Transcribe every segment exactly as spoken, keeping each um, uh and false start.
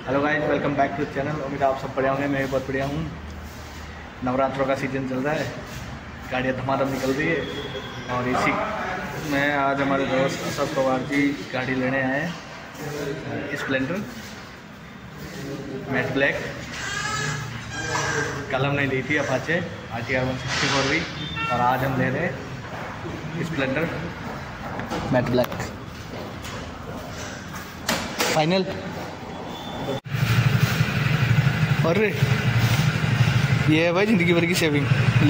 Hello guys, welcome back to channel. उम्मीद आप सब बढ़िया होंगे। मैं भी बहुत बढ़िया हूँ। नवरात्रों का सीज़न चल रहा है, गाड़ियाँ धमाधम निकल रही है और इसी में आज हमारे दोस्त अशोक पवार जी गाड़ी लेने आए हैं, स्प्लेंडर मैट ब्लैक। कल हमने ली थी Apache R T R one sixty four भी, और आज हम ले रहे हैं स्प्लेंडर मैट ब्लैक फाइनल। अरे ये है भाई ज़िंदगी भर की सेविंग।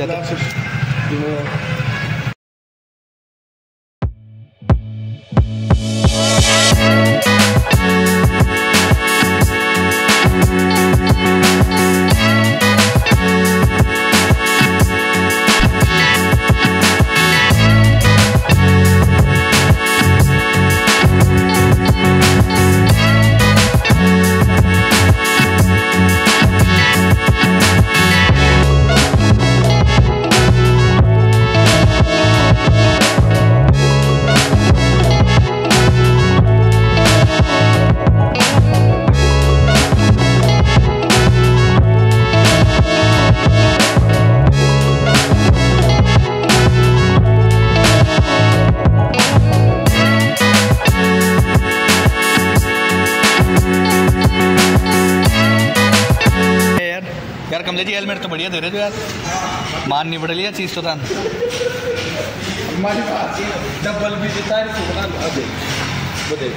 यार कमले जी हेलमेट तो बढ़िया दे रहे थे यार, मान नहीं पड़ लिया चीज़ तो था हमारे पास डबल भी देता है वो दे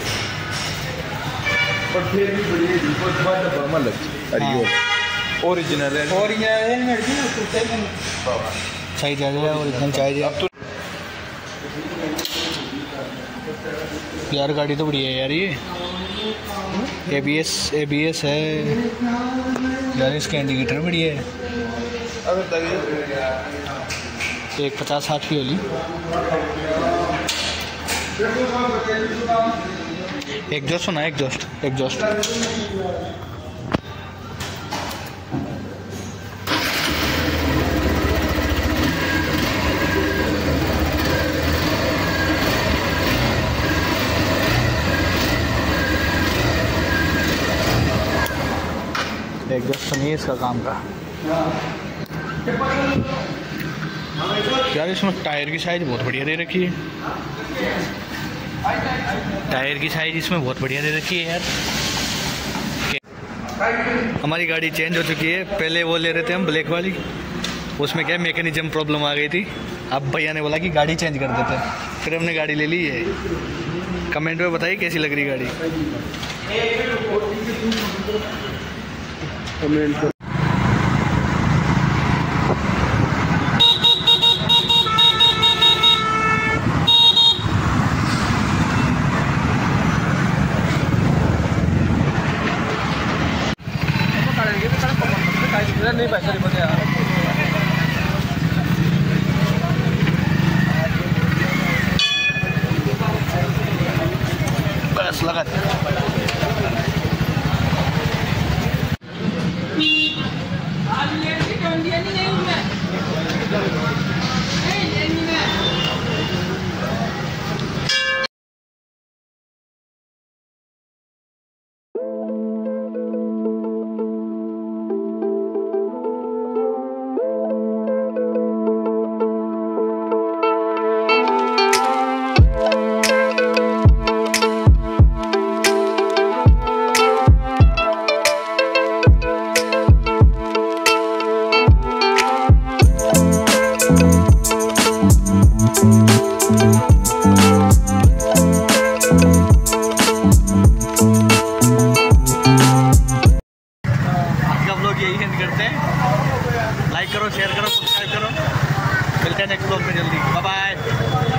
पर फिर भी बढ़िया बहुत बार डबल लग अरे ओरिजिनल है और ये हेलमेट भी तो सही चाहिए ओरिजिनल चाहिए। अब तो यार गाड़ी तो बढ़िया है यार, ये A B S A B S है यार, इसका इंडिकेटर बढ़िया है। एक पचास साठ की होली एग्जॉस्ट होना, एग्जॉस्ट एग्जॉस्ट एग्जॉस्ट नहीं है इसका काम का। यार इसमें टायर की साइज़ बहुत बढ़िया दे रखी है, टायर की साइज़ इसमें बहुत बढ़िया दे रखी है यार। हमारी गाड़ी चेंज हो चुकी है, पहले वो ले रहे थे हम ब्लैक वाली, उसमें क्या मैकेनिज्म प्रॉब्लम आ गई थी। अब भैया ने बोला कि गाड़ी चेंज कर देते हैं, फिर हमने गाड़ी ले ली है। कमेंट में बताइए कैसी लग रही गाड़ी। कमेंट कर नहीं पैसा नहीं बने यार। बस लगा यही एंड करते हैं। लाइक करो, शेयर करो, सब्सक्राइब करो। मिलते हैं नेक्स्ट ब्लॉग में जल्दी। Bye bye.